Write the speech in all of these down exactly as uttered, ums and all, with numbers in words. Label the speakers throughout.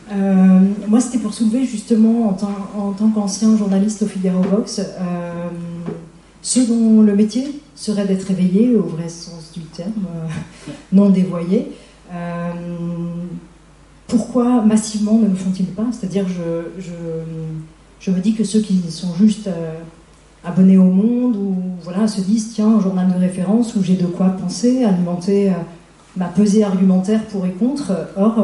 Speaker 1: Euh, moi, c'était pour soulever justement, en tant, en tant qu'ancien journaliste au Figaro Vox, euh, ceux dont le métier serait d'être éveillé, au vrai sens du terme, euh, non dévoyé. Euh, pourquoi massivement ne le font-ils pas? C'est-à-dire, je, je, je me dis que ceux qui sont juste euh, abonnés au Monde, ou voilà, se disent, tiens, un journal de référence où j'ai de quoi penser, alimenter euh, ma pesée argumentaire pour et contre. Or, euh,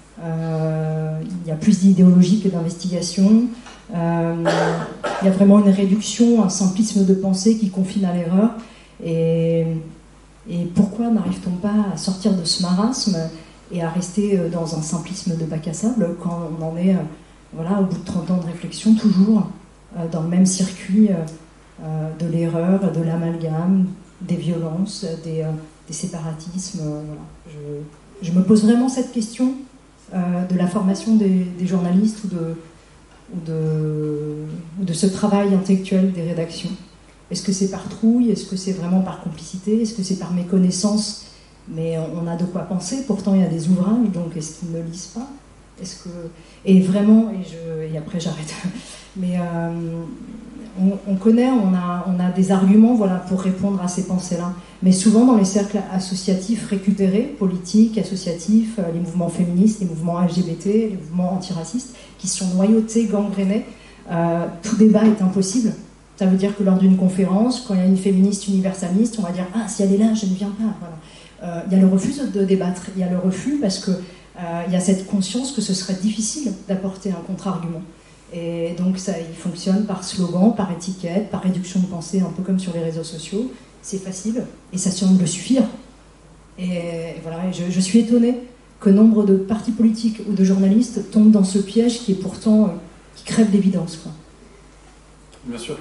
Speaker 1: euh, il y a plus d'idéologie que d'investigation. Euh, il y a vraiment une réduction, un simplisme de pensée qui confine à l'erreur. Et, et pourquoi n'arrive-t-on pas à sortir de ce marasme et à rester dans un simplisme de bac à sable quand on en est, voilà, au bout de trente ans de réflexion, toujours dans le même circuit de l'erreur, de l'amalgame, des violences, des, des séparatismes. Voilà. Je, je me pose vraiment cette question euh, de la formation des, des journalistes ou de, ou, de, ou de ce travail intellectuel des rédactions. Est-ce que c'est par trouille? Est-ce que c'est vraiment par complicité? Est-ce que c'est par méconnaissance? Mais on a de quoi penser, pourtant il y a des ouvrages, donc est-ce qu'ils ne lisent pas? Est-ce que... Et vraiment, et, je... et après j'arrête, mais euh, on, on connaît, on a, on a des arguments, voilà, pour répondre à ces pensées-là. Mais souvent dans les cercles associatifs récupérés, politiques, associatifs, les mouvements féministes, les mouvements L G B T, les mouvements antiracistes, qui sont noyautés, gangrénés, euh, tout débat est impossible. Ça veut dire que lors d'une conférence, quand il y a une féministe universaliste, on va dire « Ah, si elle est là, je ne viens pas. » Voilà. Euh, il y a le refus de débattre. Il y a le refus parce qu'il euh, y a cette conscience que ce serait difficile d'apporter un contre-argument. Et donc ça, il fonctionne par slogan, par étiquette, par réduction de pensée, un peu comme sur les réseaux sociaux. C'est facile et ça semble suffire. Et, et voilà, et je, je suis étonnée que nombre de partis politiques ou de journalistes tombent dans ce piège qui est pourtant, euh, qui crève d'évidence, quoi.
Speaker 2: Bien sûr.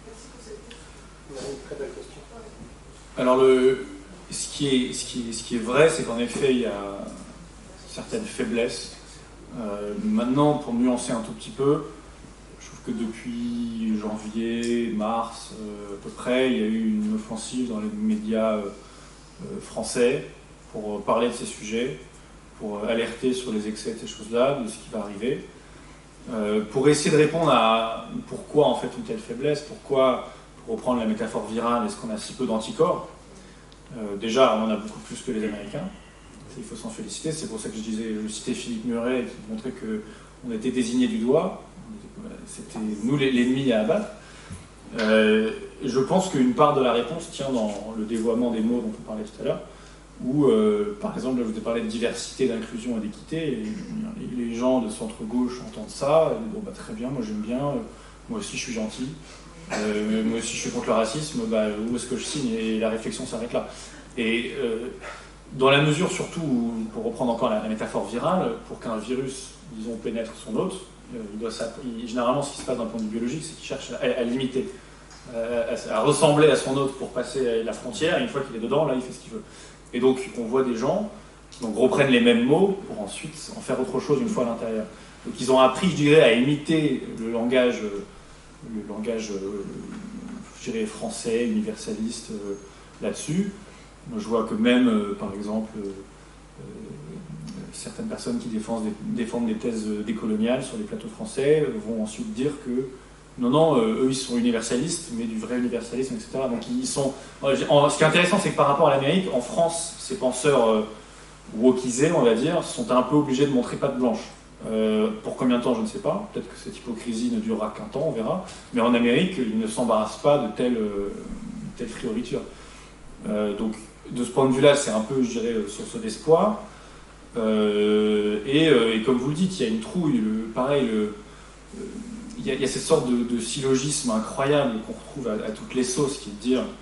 Speaker 2: Alors, le, ce, qui est, ce, qui est, ce qui est vrai, c'est qu'en effet, il y a certaines faiblesses. Euh, maintenant, pour nuancer un tout petit peu, je trouve que depuis janvier, mars, euh, à peu près, il y a eu une offensive dans les médias euh, euh, français pour parler de ces sujets, pour alerter sur les excès de ces choses-là, de ce qui va arriver. Euh, pour essayer de répondre à pourquoi en fait une telle faiblesse, pourquoi, pour reprendre la métaphore virale, est-ce qu'on a si peu d'anticorps? euh, Déjà, on en a beaucoup plus que les Américains, il faut s'en féliciter, c'est pour ça que je disais, je citais Philippe Muret qui montrait qu'on était désigné du doigt, c'était nous l'ennemi à abattre. Euh, je pense qu'une part de la réponse tient dans le dévoiement des mots dont on parlait tout à l'heure, où, euh, par exemple, je vous ai parlé de diversité, d'inclusion et d'équité, et les gens de centre-gauche entendent ça, et bon, bah, très bien, moi j'aime bien, euh, moi aussi je suis gentil, euh, moi aussi je suis contre le racisme, bah, où est-ce que je signe? Et la réflexion s'arrête là. Et euh, dans la mesure, surtout, où, pour reprendre encore la, la métaphore virale, pour qu'un virus, disons, pénètre son hôte, euh, il doit il, généralement, ce qui se passe d'un point de vue biologique, c'est qu'il cherche à, à limiter, à, à, à ressembler à son hôte pour passer la frontière, et une fois qu'il est dedans, là, il fait ce qu'il veut. Et donc, on voit des gens qui donc, reprennent les mêmes mots pour ensuite en faire autre chose une fois à l'intérieur. Donc, ils ont appris, je dirais, à imiter le langage, le langage je dirais, français, universaliste euh, là-dessus. Moi, je vois que même, euh, par exemple, euh, euh, certaines personnes qui défendent des, défendent des thèses décoloniales sur les plateaux français euh, vont ensuite dire que non, non, euh, eux, ils sont universalistes, mais du vrai universalisme, et cetera. Donc, ils sont... En, ce qui est intéressant, c'est que par rapport à l'Amérique, en France, ces penseurs euh, wokisés, on va dire, sont un peu obligés de montrer patte blanche. Euh, pour combien de temps, je ne sais pas. Peut-être que cette hypocrisie ne durera qu'un temps, on verra. Mais en Amérique, ils ne s'embarrassent pas de telle, euh, telle fioriture. Euh, donc, de ce point de vue-là, c'est un peu, je dirais, source d'espoir. Euh, et, euh, et comme vous le dites, il y a une trouille. Le, pareil, le... Euh, Il y, a, il y a cette sorte de, de syllogisme incroyable qu'on retrouve à, à toutes les sauces, qui est de dire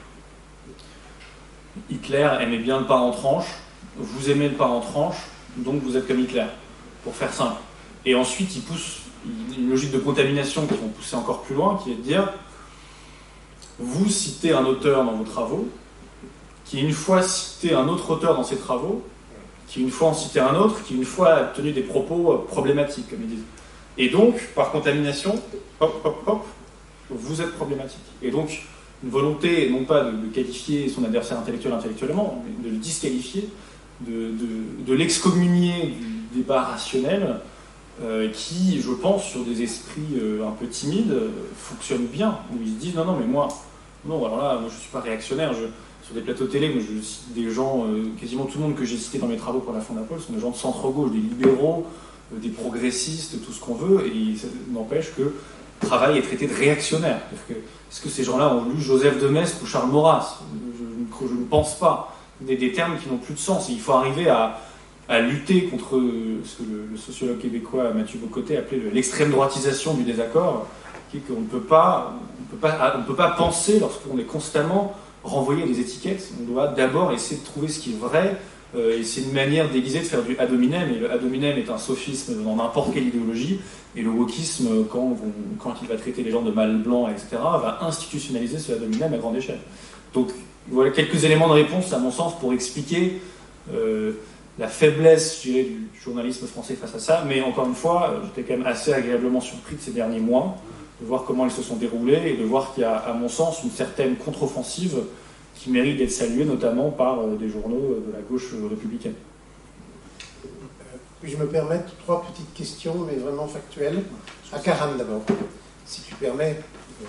Speaker 2: Hitler aimait bien le pain en tranche, vous aimez le pain en tranche, donc vous êtes comme Hitler, pour faire simple. Et ensuite, il pousse une logique de contamination qui vont pousser encore plus loin, qui est de dire vous citez un auteur dans vos travaux, qui une fois cité un autre auteur dans ses travaux, qui une fois en citait un autre, qui une fois a tenu des propos problématiques, comme ils disent. Et donc, par contamination, hop, hop, hop, vous êtes problématique. Et donc, une volonté, non pas de, de qualifier son adversaire intellectuel intellectuellement, mais de le disqualifier, de, de, de l'excommunier du débat rationnel, euh, qui, je pense, sur des esprits euh, un peu timides, euh, fonctionnent bien, où ils se disent non, non, mais moi, non, alors là, moi je ne suis pas réactionnaire. Je, sur des plateaux télé, moi je cite des gens, euh, quasiment tout le monde que j'ai cité dans mes travaux pour la Fondapol sont des gens de centre-gauche, des libéraux, euh, des progressistes, tout ce qu'on veut, et ça n'empêche que le travail est traité de réactionnaire. Que, est-ce que ces gens-là ont lu Joseph de Maistre ou Charles Maurras? je, je, je ne pense pas. Des, des termes qui n'ont plus de sens. Et il faut arriver à, à lutter contre ce que le, le sociologue québécois Mathieu Bocoté appelait l'extrême droitisation du désaccord, qui est qu'on ne peut pas, on peut pas, on ne peut pas penser lorsqu'on est constamment renvoyer des étiquettes. On doit d'abord essayer de trouver ce qui est vrai, euh, et c'est une manière déguisée de faire du ad hominem, et le ad hominem est un sophisme dans n'importe quelle idéologie, et le wokisme, quand, on, quand il va traiter les gens de mâles blancs, et cetera, va institutionnaliser ce ad hominem à grande échelle. Donc voilà quelques éléments de réponse, à mon sens, pour expliquer euh, la faiblesse, je dirais, du journalisme français face à ça, mais encore une fois, j'étais quand même assez agréablement surpris de ces derniers mois, de voir comment ils se sont déroulés et de voir qu'il y a, à mon sens, une certaine contre-offensive qui mérite d'être saluée, notamment par euh, des journaux de la gauche républicaine.
Speaker 3: Euh, puis-je me permettre trois petites questions, mais vraiment factuelles. À Karam d'abord, si tu permets. Euh,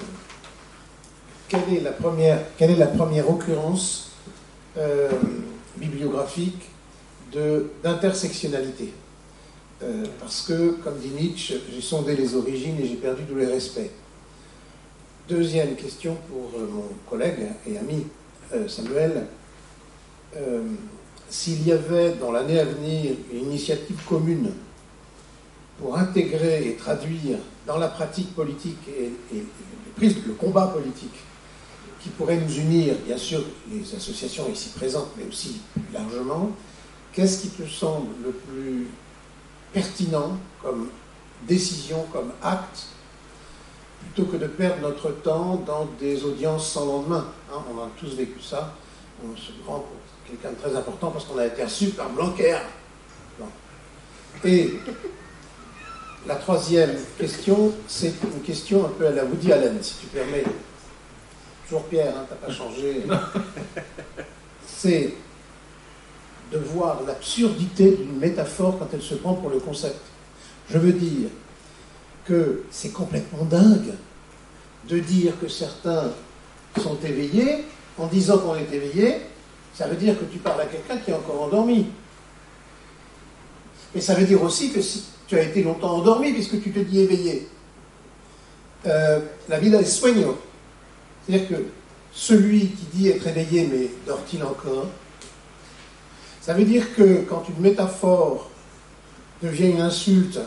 Speaker 3: quelle est la première, quelle est la première occurrence euh, bibliographique de, d'intersectionnalité? Euh, parce que, comme dit Nietzsche, j'ai sondé les origines et j'ai perdu tous les respects. Deuxième question pour euh, mon collègue et ami euh, Samuel. Euh, s'il y avait dans l'année à venir une initiative commune pour intégrer et traduire dans la pratique politique et, et, et le combat politique qui pourrait nous unir, bien sûr, les associations ici présentes, mais aussi plus largement, qu'est-ce qui te semble le plus pertinent comme décision, comme acte, plutôt que de perdre notre temps dans des audiences sans lendemain, hein, on a tous vécu ça, on se prend pour quelqu'un de très important parce qu'on a été reçu par Blanquer. Bon. Et la troisième question, c'est une question un peu à la Woody Allen, si tu permets. Toujours Pierre, hein, t'as pas changé. C'est de voir l'absurdité d'une métaphore quand elle se prend pour le concept. Je veux dire que c'est complètement dingue de dire que certains sont éveillés. En disant qu'on est éveillé, ça veut dire que tu parles à quelqu'un qui est encore endormi. Mais ça veut dire aussi que si tu as été longtemps endormi puisque tu te dis éveillé. Euh, la vida es sueño. C'est-à-dire que celui qui dit être éveillé, mais dort-il encore? Ça veut dire que quand une métaphore devient une insulte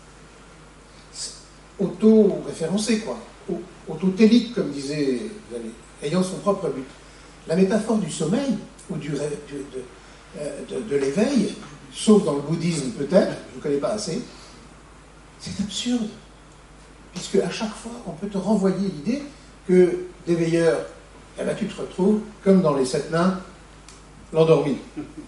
Speaker 3: auto-référencée, quoi, autotélique, comme disait Zali, ayant son propre but. La métaphore du sommeil, ou du, rêve, de, de, de, de l'éveil, sauf dans le bouddhisme peut-être, je ne connais pas assez, c'est absurde. Puisque à chaque fois, on peut te renvoyer l'idée que d'éveilleur, eh ben, tu te retrouves, comme dans les sept nains, l'endormi.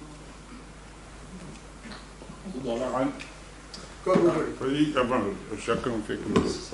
Speaker 4: Dans la reine. Comme vous voulez. Oui, avant, chacun fait comme ça.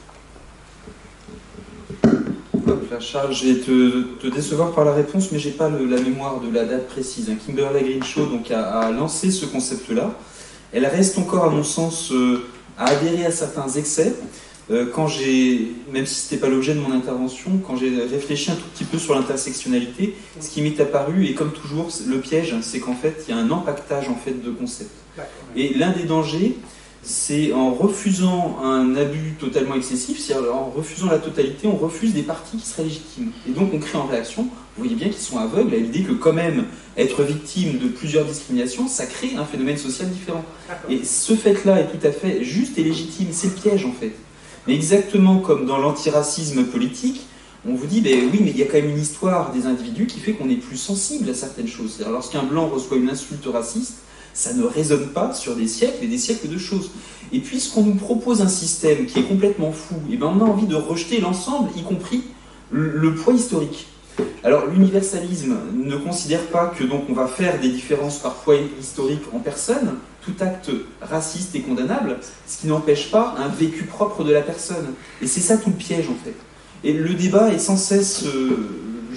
Speaker 5: Là, Charles, je vais te, te décevoir par la réponse, mais je n'ai pas le, la mémoire de la date précise. Kimberly Crenshaw donc, a, a lancé ce concept-là. Elle reste encore, à mon sens, euh, à adhérer à certains excès. Euh, quand j'ai, même si ce n'était pas l'objet de mon intervention, quand j'ai réfléchi un tout petit peu sur l'intersectionnalité, ce qui m'est apparu, et comme toujours, le piège, c'est qu'en fait, il y a un empaquetage en fait, de concepts. Et l'un des dangers, c'est en refusant un abus totalement excessif, c'est-à-dire en refusant la totalité, on refuse des parties qui seraient légitimes. Et donc on crée en réaction, vous voyez bien qu'ils sont aveugles à l'idée que quand même être victime de plusieurs discriminations, ça crée un phénomène social différent. Et ce fait-là est tout à fait juste et légitime, c'est le piège en fait. Mais exactement comme dans l'antiracisme politique, on vous dit, ben oui, mais il y a quand même une histoire des individus qui fait qu'on est plus sensible à certaines choses. C'est-à-dire lorsqu'un blanc reçoit une insulte raciste, ça ne résonne pas sur des siècles et des siècles de choses. Et puisqu'on nous propose un système qui est complètement fou, et ben on a envie de rejeter l'ensemble, y compris le, le poids historique. Alors l'universalisme ne considère pas que donc on va faire des différences par poids historique en personne. Tout acte raciste est condamnable, ce qui n'empêche pas un vécu propre de la personne. Et c'est ça tout le piège en fait. Et le débat est sans cesse, euh,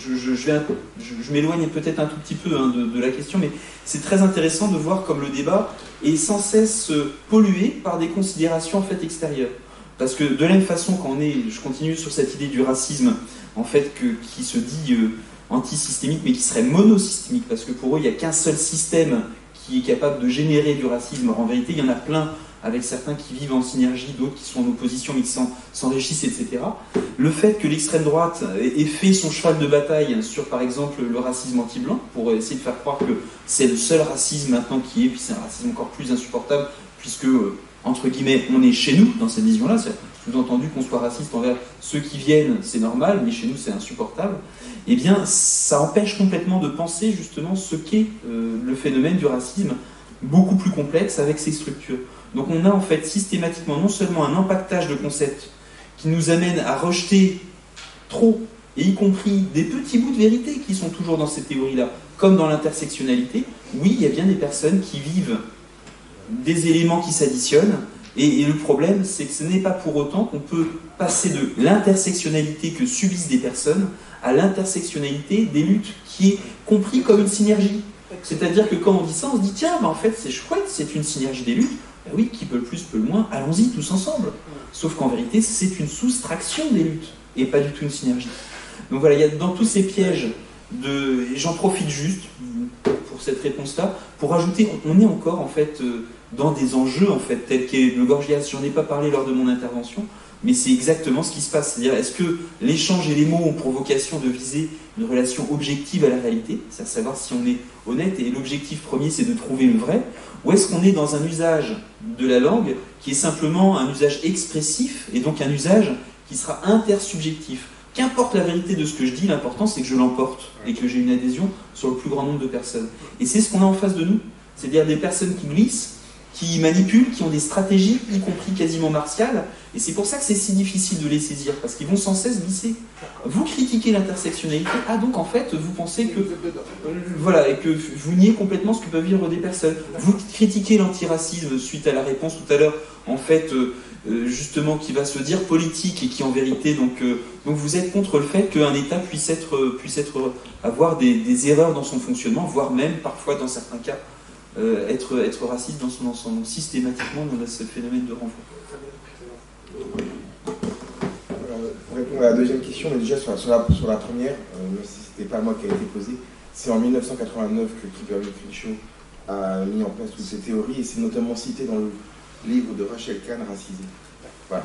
Speaker 5: je, je, je, vais un- je, je m'éloigne peut-être un tout petit peu hein, de, de la question, mais c'est très intéressant de voir comme le débat est sans cesse euh, pollué par des considérations en fait extérieures. Parce que de la même façon, quand on est, je continue sur cette idée du racisme, en fait, que, qui se dit euh, antisystémique, mais qui serait monosystémique, parce que pour eux, il n'y a qu'un seul système qui est capable de générer du racisme. En vérité, il y en a plein, avec certains qui vivent en synergie, d'autres qui sont en opposition, mais qui s'en- s'enrichissent, et cetera. Le fait que l'extrême droite ait fait son cheval de bataille sur, par exemple, le racisme anti-blanc, pour essayer de faire croire que c'est le seul racisme maintenant qui est, puis c'est un racisme encore plus insupportable, puisque, euh, entre guillemets, on est chez nous, dans cette vision-là, c'est sous-entendu qu'on soit raciste envers ceux qui viennent, c'est normal, mais chez nous, c'est insupportable. Eh bien, ça empêche complètement de penser, justement, ce qu'est euh, le phénomène du racisme, beaucoup plus complexe avec ses structures. Donc on a en fait systématiquement non seulement un empaquetage de concepts qui nous amène à rejeter trop, et y compris des petits bouts de vérité qui sont toujours dans ces théories-là, comme dans l'intersectionnalité. Oui, il y a bien des personnes qui vivent des éléments qui s'additionnent, et, et le problème, c'est que ce n'est pas pour autant qu'on peut passer de l'intersectionnalité que subissent des personnes à l'intersectionnalité des luttes, qui est compris comme une synergie. C'est-à-dire que quand on dit ça, on se dit tiens, bah en fait c'est chouette, c'est une synergie des luttes. Ben oui, qui peut le plus, peut le moins, allons-y tous ensemble. Sauf qu'en vérité, c'est une soustraction des luttes, et pas du tout une synergie. Donc voilà, il y a dans tous ces pièges, de... et j'en profite juste pour cette réponse-là, pour ajouter, on est encore en fait dans des enjeux en fait, tels qu'est le Gorgias, j'en ai pas parlé lors de mon intervention, mais c'est exactement ce qui se passe. C'est-à-dire, est-ce que l'échange et les mots ont pour vocation de viser une relation objective à la réalité, c'est à savoir si on est honnête, et l'objectif premier c'est de trouver le vrai, ou est-ce qu'on est dans un usage de la langue qui est simplement un usage expressif, et donc un usage qui sera intersubjectif. Qu'importe la vérité de ce que je dis, l'important c'est que je l'emporte, et que j'ai une adhésion sur le plus grand nombre de personnes. Et c'est ce qu'on a en face de nous, c'est-à-dire des personnes qui glissent, qui manipulent, qui ont des stratégies, y compris quasiment martiales, et c'est pour ça que c'est si difficile de les saisir, parce qu'ils vont sans cesse glisser. Vous critiquez l'intersectionnalité, ah donc en fait vous pensez que... Voilà, et que vous niez complètement ce que peuvent vivre des personnes. Vous critiquez l'antiracisme suite à la réponse tout à l'heure, en fait, euh, justement, qui va se dire politique, et qui en vérité, donc, euh, donc vous êtes contre le fait qu'un État puisse, être, puisse être, avoir des, des erreurs dans son fonctionnement, voire même, parfois dans certains cas, Euh, être, être raciste dans son ensemble. Donc systématiquement, on a ce phénomène de renvoi.
Speaker 6: Alors, pour répondre à la deuxième question, mais déjà sur la, sur la, sur la première, euh, même si ce n'était pas moi qui a été posé, c'est en mille neuf cent quatre-vingt-neuf que Kimberly Crenshaw a mis en place toutes ces théories, et c'est notamment cité dans le livre de Rachel Kahn, Racisé. Voilà.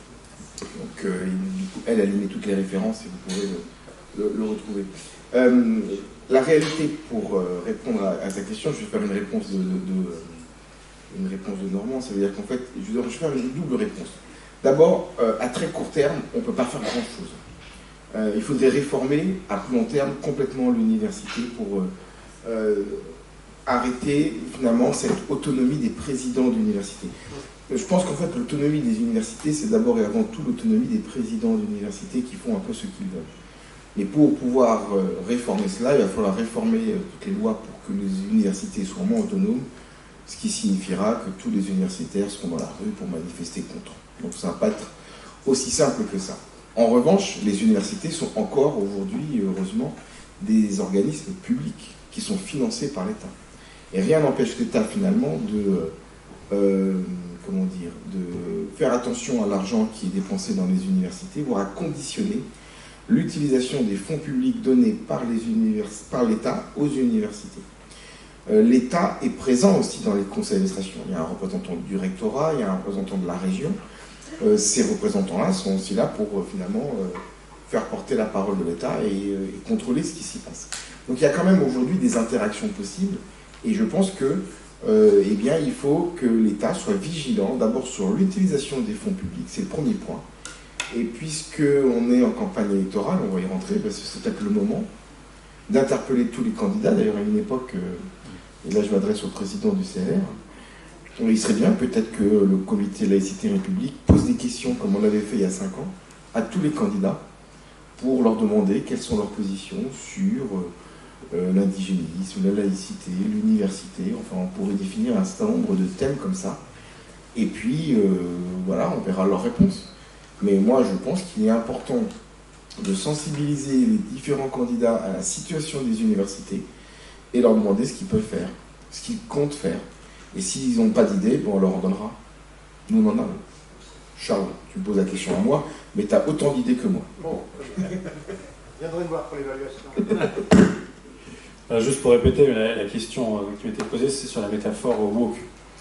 Speaker 6: Donc, euh, du coup, elle a limé toutes les références et vous pourrez le, le, le retrouver. Euh, La réalité, pour euh, répondre à, à ta question, je vais faire une réponse de, de, de, une réponse de Normand, ça veut dire qu'en fait, je vais faire une double réponse. D'abord, euh, à très court terme, on ne peut pas faire grand-chose. Euh, il faudrait réformer à plus long terme complètement l'université pour euh, euh, arrêter finalement cette autonomie des présidents d'université. Je pense qu'en fait, l'autonomie des universités, c'est d'abord et avant tout l'autonomie des présidents d'université qui font un peu ce qu'ils veulent. Mais pour pouvoir euh, réformer cela, il va falloir réformer euh, toutes les lois pour que les universités soient moins autonomes, ce qui signifiera que tous les universitaires seront dans la rue pour manifester contre. Donc ça ne va pas être aussi simple que ça. En revanche, les universités sont encore aujourd'hui, heureusement, des organismes publics qui sont financés par l'État. Et rien n'empêche l'État finalement de, euh, comment dire, de faire attention à l'argent qui est dépensé dans les universités, voire à conditionner l'utilisation des fonds publics donnés par les univers... par l'État aux universités. Euh, L'État est présent aussi dans les conseils d'administration. Il y a un représentant du rectorat, il y a un représentant de la région. Euh, ces représentants-là sont aussi là pour euh, finalement euh, faire porter la parole de l'État et, euh, et contrôler ce qui s'y passe. Donc il y a quand même aujourd'hui des interactions possibles, et je pense que euh, eh bien, il faut que l'État soit vigilant d'abord sur l'utilisation des fonds publics, c'est le premier point. Et puisqu'on est en campagne électorale, on va y rentrer, parce que c'est peut-être le moment d'interpeller tous les candidats. D'ailleurs, à une époque, et là je m'adresse au président du C L R, il serait bien peut-être que le comité Laïcité République pose des questions, comme on l'avait fait il y a cinq ans, à tous les candidats, pour leur demander quelles sont leurs positions sur euh, l'indigénisme, la laïcité, l'université. Enfin, on pourrait définir un certain nombre de thèmes comme ça. Et puis, euh, voilà, on verra leurs réponses. Mais moi, je pense qu'il est important de sensibiliser les différents candidats à la situation des universités et leur demander ce qu'ils peuvent faire, ce qu'ils comptent faire. Et s'ils n'ont pas d'idée, bon, on leur en donnera. Nous, on en a. Charles, tu me poses la question à moi, mais tu as autant d'idées que moi.
Speaker 3: Bon, je viendrai me voir pour l'évaluation.
Speaker 2: Euh, juste pour répéter, la, la question euh, qui m'était posée, c'est sur la métaphore woke.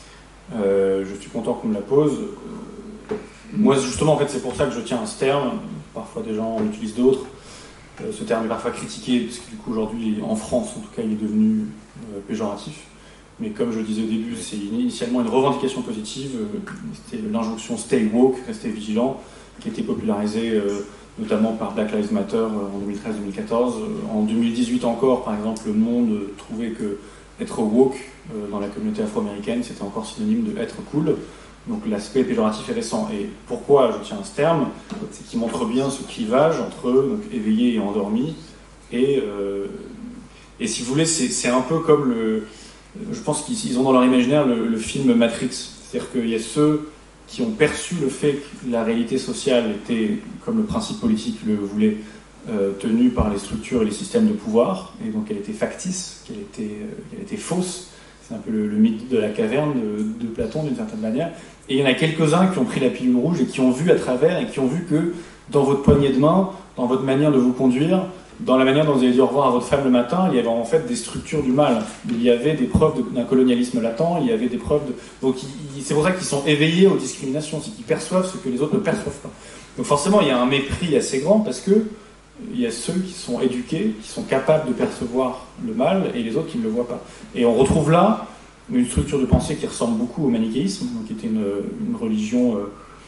Speaker 2: Euh, je suis content qu'on me la pose. Euh, moi, justement, en fait, c'est pour ça que je tiens à ce terme. Parfois, des gens en utilisent d'autres. Euh, ce terme est parfois critiqué, parce que du coup, aujourd'hui, en France, en tout cas, il est devenu euh, péjoratif. Mais comme je le disais au début, c'est initialement une revendication positive. Euh, c'était l'injonction Stay Woke, restez vigilant, qui a été popularisée euh, notamment par Black Lives Matter euh, en deux mille treize deux mille quatorze. Euh, en deux mille dix-huit encore, par exemple, Le Monde euh, trouvait que être woke euh, dans la communauté afro-américaine, c'était encore synonyme de être cool. Donc l'aspect péjoratif est récent. Et pourquoi je tiens à ce terme? C'est qu'il montre bien ce clivage entre donc, éveillé et endormi. Et, euh, et si vous voulez, c'est, c'est un peu comme le... Je pense qu'ils ont dans leur imaginaire le, le film Matrix. C'est-à-dire qu'il y a ceux qui ont perçu le fait que la réalité sociale était, comme le principe politique le voulait, euh, tenue par les structures et les systèmes de pouvoir, et donc elle était factice, qu'elle était, euh, qu'elle était fausse. C'est un peu le, le mythe de la caverne de, de Platon, d'une certaine manière. Et il y en a quelques-uns qui ont pris la pilule rouge et qui ont vu à travers, et qui ont vu que dans votre poignée de main, dans votre manière de vous conduire, dans la manière dont vous avez dit au revoir à votre femme le matin, il y avait en fait des structures du mal. Il y avait des preuves de, d'un colonialisme latent, il y avait des preuves de... Donc il, c'est pour ça qu'ils sont éveillés aux discriminations, c'est qu'ils perçoivent ce que les autres ne perçoivent pas. Donc forcément, il y a un mépris assez grand parce que il y a ceux qui sont éduqués, qui sont capables de percevoir le mal, et les autres qui ne le voient pas. Et on retrouve là une structure de pensée qui ressemble beaucoup au manichéisme, donc qui était une, une religion...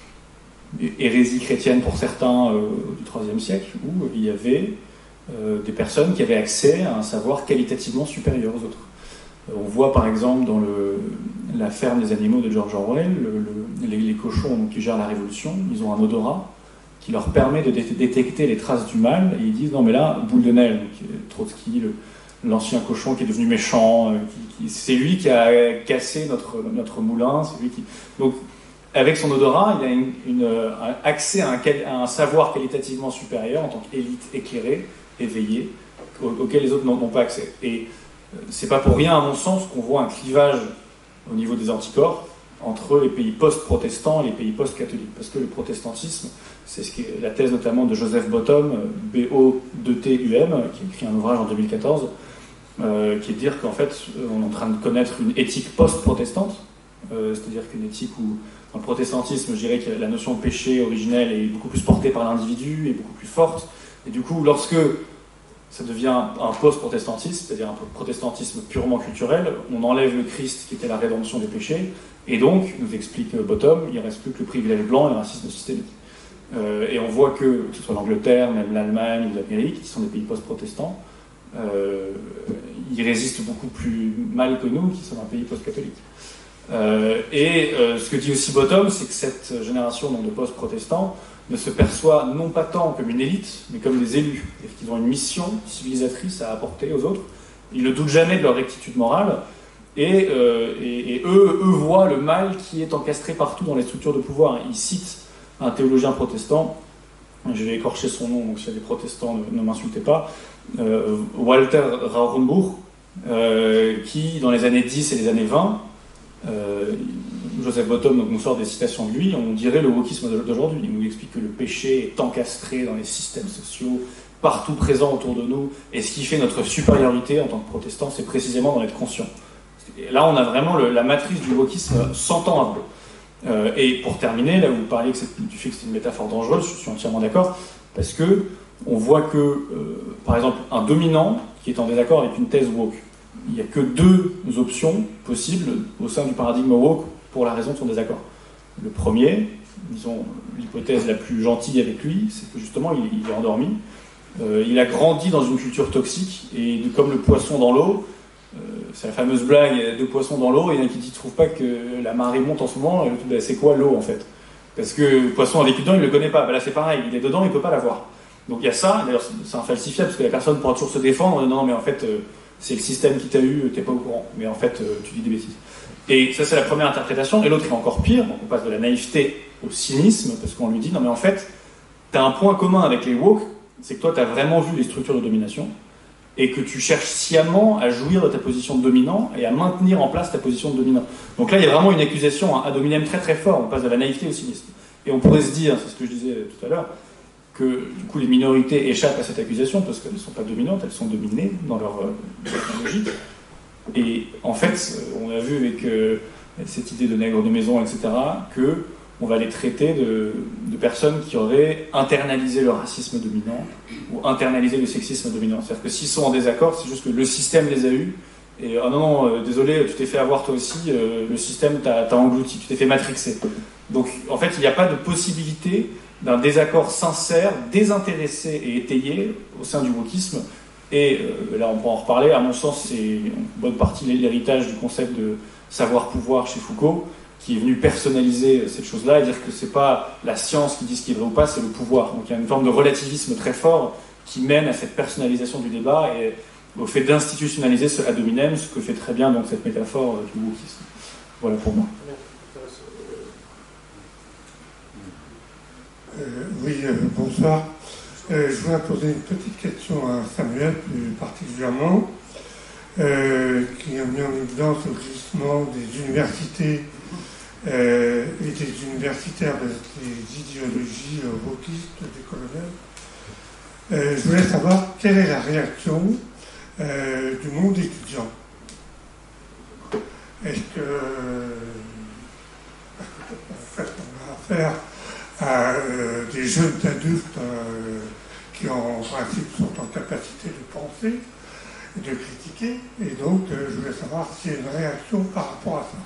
Speaker 2: Euh, hérésie chrétienne pour certains euh, du troisième siècle, où il y avait euh, des personnes qui avaient accès à un savoir qualitativement supérieur aux autres. Euh, on voit par exemple dans le, la ferme des animaux de George Orwell, le, le, les, les cochons donc, qui gèrent la révolution, ils ont un odorat qui leur permet de dé- détecter les traces du mal, et ils disent non mais là, boule de neige, donc, Trotsky, le, l'ancien cochon qui est devenu méchant, euh, qui, qui, c'est lui qui a cassé notre, notre moulin, c'est lui qui... Donc, avec son odorat, il a une, une, un accès à un, à un savoir qualitativement supérieur en tant qu'élite éclairée, éveillée, au, auquel les autres n'ont, n'ont pas accès. Et euh, c'est pas pour rien, à mon sens, qu'on voit un clivage au niveau des anticorps entre les pays post-protestants et les pays post-catholiques. Parce que le protestantisme, c'est ce qui est la thèse notamment de Joseph Bottom, B O deux T U M, qui a écrit un ouvrage en deux mille quatorze, euh, qui est de dire qu'en fait, on est en train de connaître une éthique post-protestante, euh, c'est-à-dire qu'une éthique où dans le protestantisme, je dirais que la notion de péché originel est beaucoup plus portée par l'individu, est beaucoup plus forte. Et du coup, lorsque ça devient un post-protestantisme, c'est-à-dire un protestantisme purement culturel, on enlève le Christ qui était la rédemption des péchés, et donc, nous explique Bottom, il ne reste plus que le privilège blanc et le racisme systémique. Euh, et on voit que, que ce soit l'Angleterre, même l'Allemagne ou l'Amérique, qui sont des pays post-protestants, euh, ils résistent beaucoup plus mal que nous, qui sommes un pays post-catholique. Euh, et euh, ce que dit aussi Bottom, c'est que cette génération donc, de post-protestants ne se perçoit non pas tant comme une élite, mais comme des élus. C'est-à-dire qu'ils ont une mission civilisatrice à apporter aux autres. Ils ne doutent jamais de leur rectitude morale, et, euh, et, et eux, eux voient le mal qui est encastré partout dans les structures de pouvoir. Ils citent un théologien protestant, je vais écorcher son nom, donc s'il y a des protestants, ne, ne m'insultez pas, euh, Walter Rauhenbuch, euh, qui, dans les années dix et les années vingt, Euh, Joseph Bottom donc, nous sort des citations de lui, on dirait le wokisme d'aujourd'hui. Il nous explique que le péché est encastré dans les systèmes sociaux, partout présent autour de nous, et ce qui fait notre supériorité en tant que protestants, c'est précisément d'en être conscient. Et là, on a vraiment le, la matrice du wokisme cent ans avant. Euh, et pour terminer, là où vous parliez que c'est, du fait que c'est une métaphore dangereuse, je suis entièrement d'accord, parce que on voit que, euh, par exemple, un dominant qui est en désaccord avec une thèse woke, il n'y a que deux options possibles au sein du paradigme woke pour la raison de son désaccord. Le premier, disons l'hypothèse la plus gentille avec lui, c'est que justement il, il est endormi, euh, il a grandi dans une culture toxique, et de, comme le poisson dans l'eau, euh, c'est la fameuse blague, il y a deux poissons dans l'eau, et il y en a qui ne trouvent pas que la marée monte en ce moment, et ben, c'est quoi l'eau en fait? Parce que le poisson a vécu dedans, il ne le connaît pas, ben là c'est pareil, il est dedans, il ne peut pas la voir. Donc il y a ça, d'ailleurs c'est un falsifiable, parce que la personne pourra toujours se défendre, non mais en fait... Euh, c'est le système qui t'a eu, t'es pas au courant. Mais en fait, euh, tu dis des bêtises. Et ça, c'est la première interprétation. Et l'autre est encore pire. Donc on passe de la naïveté au cynisme, parce qu'on lui dit, non mais en fait, t'as un point commun avec les woke, C'est que toi, tu as vraiment vu les structures de domination et que tu cherches sciemment à jouir de ta position de dominant et à maintenir en place ta position de dominant. Donc là, il y a vraiment une accusation à dominem très très fort. On passe de la naïveté au cynisme. Et on pourrait se dire, c'est ce que je disais tout à l'heure, que du coup les minorités échappent à cette accusation parce qu'elles ne sont pas dominantes, elles sont dominées dans leur, euh, dans leur logique. Et en fait, on a vu avec euh, cette idée de nègre de maison, et cetera, que on va les traiter de, de personnes qui auraient internalisé le racisme dominant ou internalisé le sexisme dominant. C'est-à-dire que s'ils sont en désaccord, c'est juste que le système les a eus. Et oh non, non, euh, désolé, tu t'es fait avoir toi aussi, euh, le système t'a, t'a englouti, tu t'es fait matrixer. Donc en fait, il n'y a pas de possibilité d'un désaccord sincère, désintéressé et étayé au sein du wokisme. Et euh, là, on pourra en reparler. À mon sens, c'est en bonne partie l'héritage du concept de savoir-pouvoir chez Foucault, qui est venu personnaliser cette chose-là et dire que c'est pas la science qui dit ce qui est vrai ou pas, c'est le pouvoir. Donc il y a une forme de relativisme très fort qui mène à cette personnalisation du débat et au fait d'institutionnaliser ce ad hominem, ce que fait très bien donc cette métaphore du wokisme. Voilà pour moi.
Speaker 7: Euh, oui, euh, bonsoir. Euh, je voudrais poser une petite question à Samuel, plus particulièrement, euh, qui a mis en évidence le glissement des universités euh, et des universitaires avec les idéologies euh, wokistes des colonels. Euh, je voulais savoir quelle est la réaction euh, du monde étudiant. Est-ce que, euh, en fait, on a affaire à euh, des jeunes adultes euh, qui en principe sont en capacité de penser et de critiquer, et donc euh, je voulais savoir s'il y a une réaction par rapport à ça.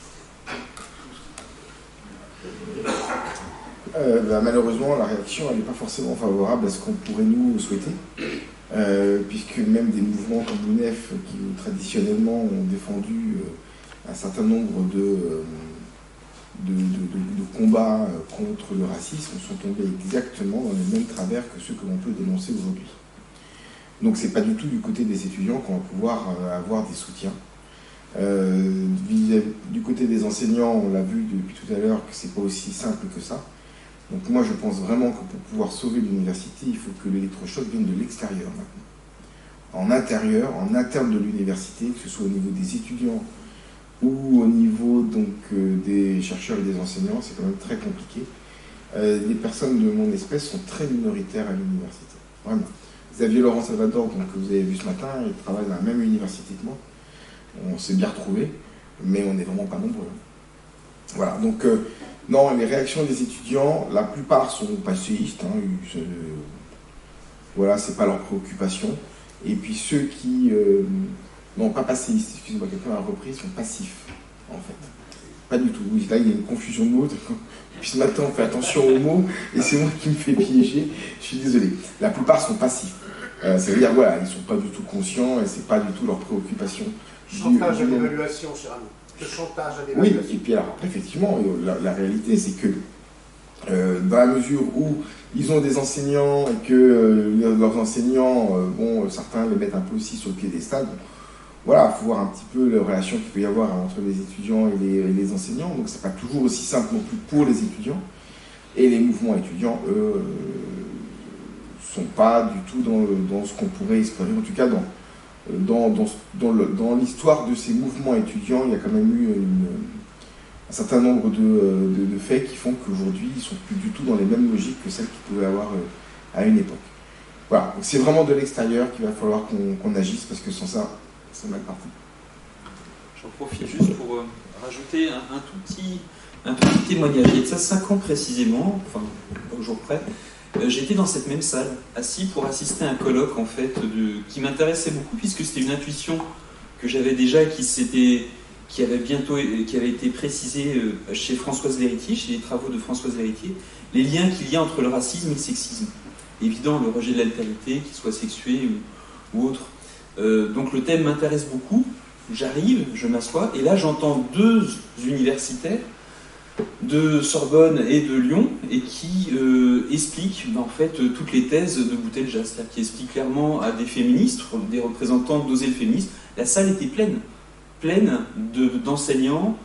Speaker 6: Euh, bah, malheureusement, la réaction n'est pas forcément favorable à ce qu'on pourrait nous souhaiter, euh, puisque même des mouvements comme l'U N E F, qui traditionnellement ont défendu euh, un certain nombre de, euh, de, de, de, de combats contre le racisme, sont tombés exactement dans les mêmes travers que ceux que l'on peut dénoncer aujourd'hui. Donc c'est pas du tout du côté des étudiants qu'on va pouvoir euh, avoir des soutiens. Euh, du côté des enseignants, on l'a vu depuis tout à l'heure que c'est pas aussi simple que ça. Donc moi je pense vraiment que pour pouvoir sauver l'université, il faut que l'électrochoc vienne de l'extérieur maintenant. En intérieur, en interne de l'université, que ce soit au niveau des étudiants ou au niveau donc euh, des chercheurs et des enseignants, c'est quand même très compliqué. Euh, les personnes de mon espèce sont très minoritaires à l'université, vraiment. Xavier Laurent Salvador, donc, que vous avez vu ce matin, il travaille dans la même université que moi. On s'est bien retrouvés, mais on n'est vraiment pas nombreux. Voilà, donc, euh, non, les réactions des étudiants, la plupart sont passéistes. Hein, euh, voilà, c'est pas leur préoccupation. Et puis ceux qui... Euh, non, pas passéistes, excusez-moi, quelqu'un a repris, sont passifs, en fait. Pas du tout. Là, il y a une confusion de mots. Depuis ce matin, on fait attention aux mots, et c'est moi qui me fais piéger. Je suis désolé. La plupart sont passifs. Euh, ça veut dire, voilà, ils ne sont pas du tout conscients, et c'est pas du tout leur préoccupation.
Speaker 3: Chantage à l'évaluation, cher ami. Le chantage à l'évaluation.
Speaker 6: Oui, et puis alors, effectivement, la, la réalité, c'est que euh, dans la mesure où ils ont des enseignants et que euh, leurs enseignants, euh, bon, certains les mettent un peu aussi sur le piédestal, bon, voilà, il faut voir un petit peu la relation qu'il peut y avoir entre les étudiants et les, et les enseignants, donc c'est pas toujours aussi simple non plus pour les étudiants. Et les mouvements étudiants, eux, euh, sont pas du tout dans, dans ce qu'on pourrait espérer, en tout cas dans Dans, dans, dans, le, dans l'histoire de ces mouvements étudiants, il y a quand même eu une, un certain nombre de, de, de faits qui font qu'aujourd'hui, ils ne sont plus du tout dans les mêmes logiques que celles qu'ils pouvaient avoir à une époque. Voilà, donc c'est vraiment de l'extérieur qu'il va falloir qu'on, qu'on agisse, parce que sans ça, c'est mal parti.
Speaker 5: J'en profite juste pour euh, rajouter un, un, tout petit, un tout petit témoignage. Il y a de ça cinq ans précisément, enfin, pas au jour près, j'étais dans cette même salle, assis pour assister à un colloque en fait, de, qui m'intéressait beaucoup puisque c'était une intuition que j'avais déjà et qui, s'était, qui avait bientôt qui avait été précisée chez Françoise Lhéritier, chez les travaux de Françoise Lhéritier, les liens qu'il y a entre le racisme et le sexisme. Évidemment, le rejet de l'altérité, qu'il soit sexué ou, ou autre. Euh, donc le thème m'intéresse beaucoup, j'arrive, je m'assois, et là j'entends deux universitaires de Sorbonne et de Lyon, et qui euh, explique ben, en fait toutes les thèses de Boutelja, c'est-à-dire qui explique clairement à des féministes, des représentants d'Oser le féminisme, la salle était pleine, pleine de, d'enseignants,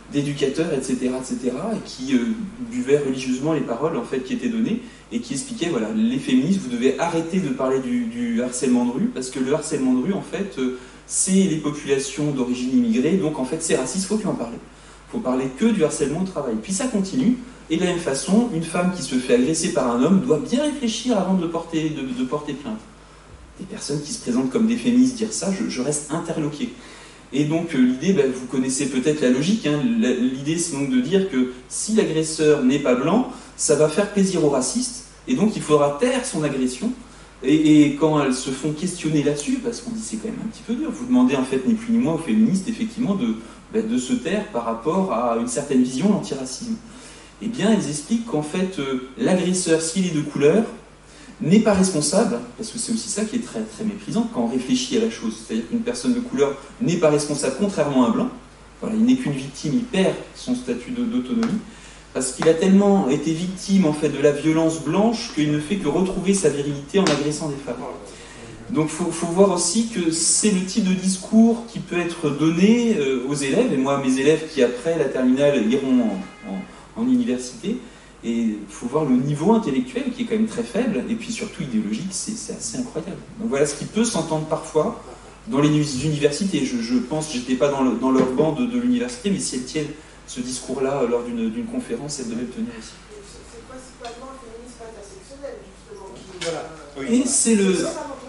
Speaker 5: d'éducateurs, et cetera, et cetera, et qui euh, buvaient religieusement les paroles en fait qui étaient données et qui expliquaient voilà, les féministes, vous devez arrêter de parler du, du harcèlement de rue parce que le harcèlement de rue en fait euh, c'est les populations d'origine immigrée, donc en fait c'est raciste, faut plus en parler. Faut parler que du harcèlement au travail. Puis ça continue. Et de la même façon, une femme qui se fait agresser par un homme doit bien réfléchir avant de porter, de, de porter plainte. Des personnes qui se présentent comme des féministes dire ça, je, je reste interloqué. Et donc euh, l'idée, ben, vous connaissez peut-être la logique, hein, l'idée c'est donc de dire que si l'agresseur n'est pas blanc, ça va faire plaisir aux racistes, et donc il faudra taire son agression. Et, et quand elles se font questionner là-dessus, parce qu'on dit c'est quand même un petit peu dur, vous demandez en fait ni plus ni moins aux féministes effectivement de, ben, de se taire par rapport à une certaine vision de l'antiracisme. Eh bien, elles expliquent qu'en fait, euh, l'agresseur, s'il est de couleur, n'est pas responsable, parce que c'est aussi ça qui est très, très méprisant quand on réfléchit à la chose. C'est-à-dire qu'une personne de couleur n'est pas responsable, contrairement à un blanc. Voilà, il n'est qu'une victime, il perd son statut d'autonomie, parce qu'il a tellement été victime en fait, de la violence blanche qu'il ne fait que retrouver sa virilité en agressant des femmes. Donc il faut, faut voir aussi que c'est le type de discours qui peut être donné euh, aux élèves, et moi, mes élèves qui après la terminale iront en, en en université, et il faut voir le niveau intellectuel qui est quand même très faible, et puis surtout idéologique, c'est assez incroyable. Donc voilà ce qui peut s'entendre parfois dans les universités. Je, je pense, j'étais pas dans, le, dans leur banc de, de l'université, mais si elles tiennent ce discours-là lors d'une conférence, elles devaient le tenir aussi.
Speaker 8: C'est principalement le féminisme intersectionnel, justement. Qui,
Speaker 3: voilà.
Speaker 8: euh,
Speaker 5: Et c'est le...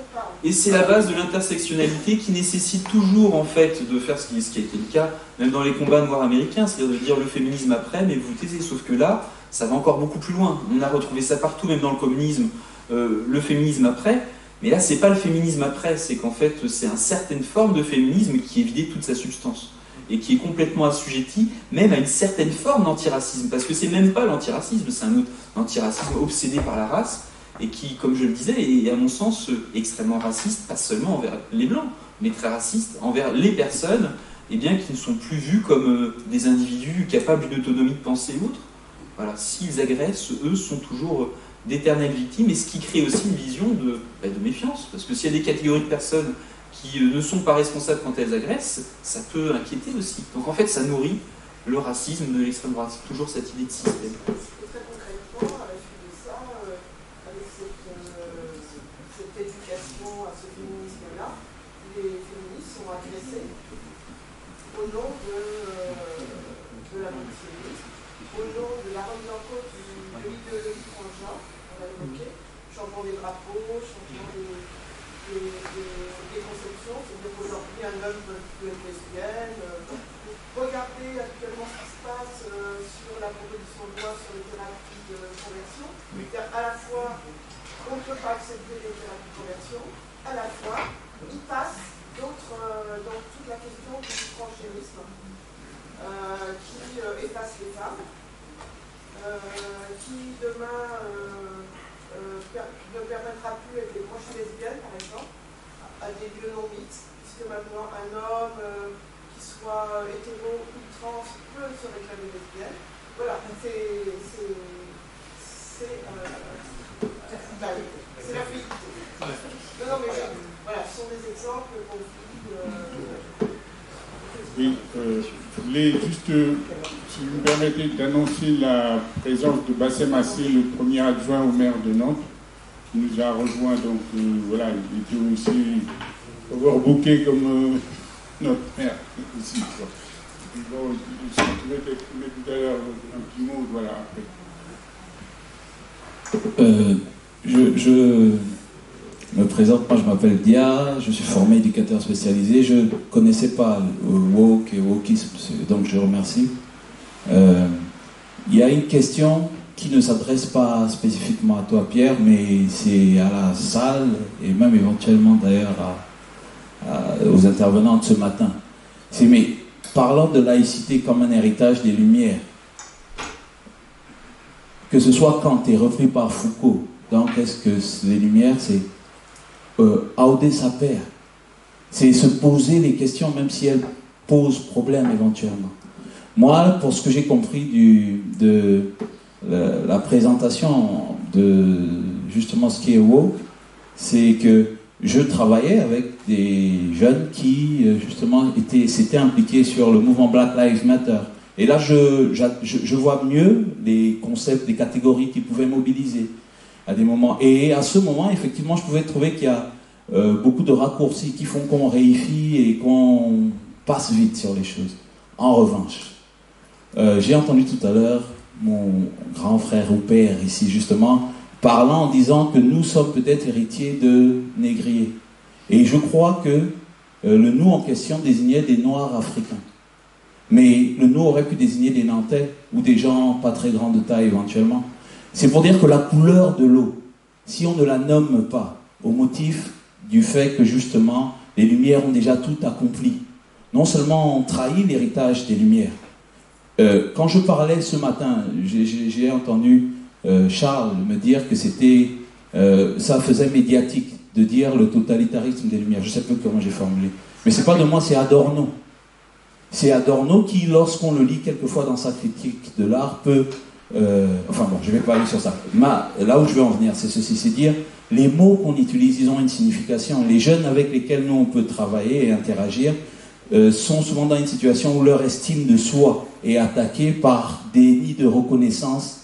Speaker 5: Et c'est la base de l'intersectionnalité qui nécessite toujours en fait de faire ce qui, ce qui a été le cas, même dans les combats noirs américains, c'est-à-dire de dire le féminisme après, mais vous taisez. Sauf que là, ça va encore beaucoup plus loin. On a retrouvé ça partout, même dans le communisme, euh, le féminisme après. Mais là, c'est pas le féminisme après, c'est qu'en fait, c'est une certaine forme de féminisme qui est vidé de toute sa substance et qui est complètement assujetti même à une certaine forme d'antiracisme, parce que c'est même pas l'antiracisme, c'est un autre antiracisme obsédé par la race. Et qui, comme je le disais, est à mon sens extrêmement raciste, pas seulement envers les Blancs, mais très raciste envers les personnes eh bien, qui ne sont plus vues comme des individus capables d'une autonomie de pensée ou autre. Voilà, s'ils agressent, eux sont toujours d'éternelles victimes, et ce qui crée aussi une vision de, bah, de méfiance, parce que s'il y a des catégories de personnes qui ne sont pas responsables quand elles agressent, ça peut inquiéter aussi. Donc en fait, ça nourrit le racisme de l'extrême droite, toujours cette idée de système.
Speaker 8: Au nom de, euh, de la mondialisme, au nom de la remise en cause de l'idéologie transgenre, on l'a évoqué, changement des drapeaux, changement des, des, des, des conceptions, c'est-à-dire qu'aujourd'hui un homme peut être lesbienne. Euh, regardez actuellement ce qui se passe euh, sur la proposition de loi sur les thérapies de conversion. C'est-à-dire à la fois, on ne peut pas accepter les thérapies de conversion, à la fois, il passe d'autres euh, dans toute la question du transgénisme euh, qui euh, efface les femmes, euh, qui demain euh, euh, per ne permettra plus, et moi je suis lesbienne par exemple, à des lieux non mixtes, puisque maintenant un homme euh, qui soit hétéro ou trans peut se réclamer lesbienne. Voilà, c'est c'est euh, la fluidité. Non, non, mais voilà, ce sont des exemples qu'on vit. Euh...
Speaker 4: Oui, euh, je voulais juste, euh, si vous me permettez, d'annoncer la présence de Bassem Assé, le premier adjoint au maire de Nantes, qui nous a rejoint. Donc euh, voilà, il était aussi overbooké comme euh, notre maire ici. Quoi. Et bon, je voulais t'exprimer tout à l'heure un petit mot, voilà, après.
Speaker 9: Euh, je, je me présente, moi je m'appelle Dia, je suis formé éducateur spécialisé, je ne connaissais pas le woke et wokisme, donc je remercie. Euh, il y a une question qui ne s'adresse pas spécifiquement à toi Pierre, mais c'est à la salle et même éventuellement d'ailleurs à, à, aux intervenants de ce matin. C'est mais parlant de laïcité comme un héritage des Lumières, que ce soit Kant et repris par Foucault, donc est-ce que les Lumières c'est Euh, auder sa paire, c'est se poser les questions même si elles posent problème éventuellement. Moi, pour ce que j'ai compris du, de la, la présentation de justement ce qui est woke, c'est que je travaillais avec des jeunes qui justement étaient, s'étaient impliqués sur le mouvement Black Lives Matter Et là, je, je, je vois mieux les concepts, les catégories qui pouvaient mobiliser à des moments. Et à ce moment, effectivement, je pouvais trouver qu'il y a euh, beaucoup de raccourcis qui font qu'on réifie et qu'on passe vite sur les choses. En revanche, euh, j'ai entendu tout à l'heure mon grand frère ou père ici, justement, parlant en disant que nous sommes peut-être héritiers de négriers. Et je crois que euh, le nous en question désignait des Noirs africains. Mais le nous aurait pu désigner des Nantais ou des gens pas très grands de taille éventuellement. C'est pour dire que la couleur de l'eau, si on ne la nomme pas au motif du fait que justement les Lumières ont déjà tout accompli, non seulement on trahit l'héritage des Lumières. Euh, quand je parlais ce matin, j'ai entendu euh, Charles me dire que c'était, euh, ça faisait médiatique de dire le totalitarisme des Lumières. Je ne sais pas comment j'ai formulé. Mais c'est pas de moi, c'est Adorno. C'est Adorno qui, lorsqu'on le lit quelquefois dans sa critique de l'art, peut... Euh, enfin bon, je ne vais pas aller sur ça. Mais là où je veux en venir, c'est ceci, c'est dire, les mots qu'on utilise, ils ont une signification. Les jeunes avec lesquels nous on peut travailler et interagir euh, sont souvent dans une situation où leur estime de soi est attaquée par des nids de reconnaissance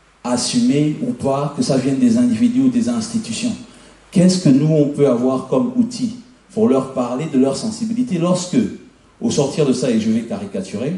Speaker 9: assumés ou pas, que ça vienne des individus ou des institutions. Qu'est-ce que nous on peut avoir comme outil pour leur parler de leur sensibilité lorsque, au sortir de ça, et je vais caricaturer,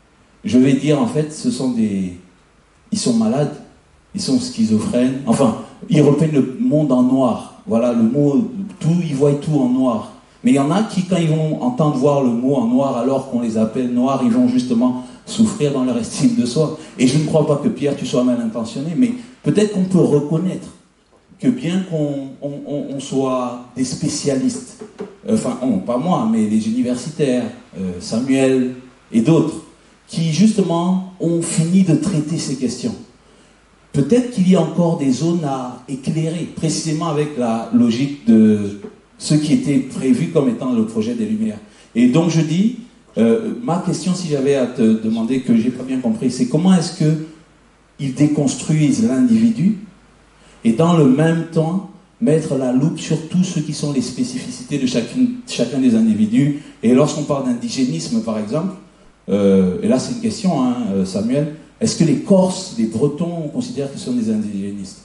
Speaker 9: je vais dire en fait, ce sont des... Ils sont malades, ils sont schizophrènes, enfin, ils repeignent le monde en noir. Voilà, le mot, tout, ils voient tout en noir. Mais il y en a qui, quand ils vont entendre voir le mot en noir, alors qu'on les appelle noirs, ils vont justement souffrir dans leur estime de soi. Et je ne crois pas que, Pierre, tu sois mal intentionné, mais peut-être qu'on peut reconnaître que bien qu'on on, on soit des spécialistes, enfin, on, pas moi, mais les universitaires, euh, Samuel et d'autres, qui justement ont fini de traiter ces questions. Peut-être qu'il y a encore des zones à éclairer, précisément avec la logique de ce qui était prévu comme étant le projet des Lumières. Et donc je dis, euh, ma question, si j'avais à te demander, que j'ai pas bien compris, c'est comment est-ce qu'ils déconstruisent l'individu et dans le même temps mettre la loupe sur tout ce qui sont les spécificités de chacune, chacun des individus. Et lorsqu'on parle d'indigénisme, par exemple, Euh, et là, c'est une question, hein, Samuel. Est-ce que les Corses, les Bretons, on considère qu'ils sont des indigénistes?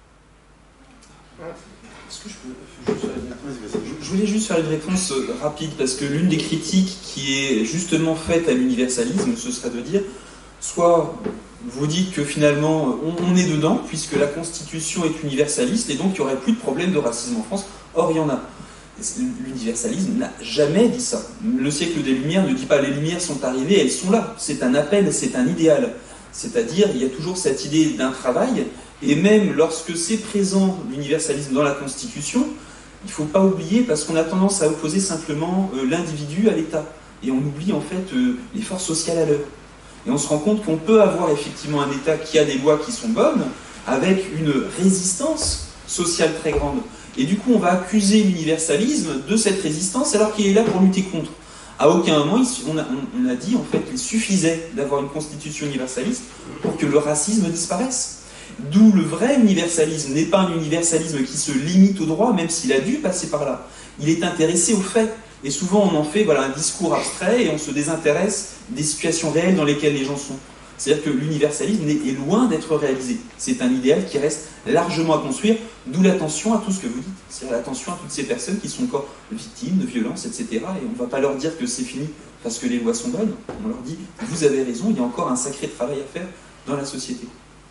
Speaker 5: Est-ce que je peux juste faire une réponse ? Je voulais juste faire une réponse rapide, parce que l'une des critiques qui est justement faite à l'universalisme, ce serait de dire, soit vous dites que finalement on, on est dedans, puisque la Constitution est universaliste, et donc il n'y aurait plus de problème de racisme en France. Or, il y en a. L'universalisme n'a jamais dit ça. Le siècle des Lumières ne dit pas les Lumières sont arrivées, elles sont là. C'est un appel, c'est un idéal. C'est-à-dire, il y a toujours cette idée d'un travail, et même lorsque c'est présent, l'universalisme dans la Constitution, il ne faut pas oublier, parce qu'on a tendance à opposer simplement euh, l'individu à l'État. Et on oublie en fait euh, les forces sociales à l'œuvre. Et on se rend compte qu'on peut avoir effectivement un État qui a des lois qui sont bonnes, avec une résistance sociale très grande. Et du coup, on va accuser l'universalisme de cette résistance alors qu'il est là pour lutter contre. À aucun moment, on a, on a dit en fait qu'il suffisait d'avoir une constitution universaliste pour que le racisme disparaisse. D'où le vrai universalisme n'est pas un universalisme qui se limite au droit, même s'il a dû passer par là. Il est intéressé aux faits. Et souvent, on en fait voilà, un discours abstrait et on se désintéresse des situations réelles dans lesquelles les gens sont. C'est-à-dire que l'universalisme est loin d'être réalisé. C'est un idéal qui reste largement à construire, d'où l'attention à tout ce que vous dites. C'est-à-dire l'attention à toutes ces personnes qui sont encore victimes de violences, et cetera. Et on ne va pas leur dire que c'est fini parce que les lois sont bonnes. On leur dit, vous avez raison, il y a encore un sacré travail à faire dans la société.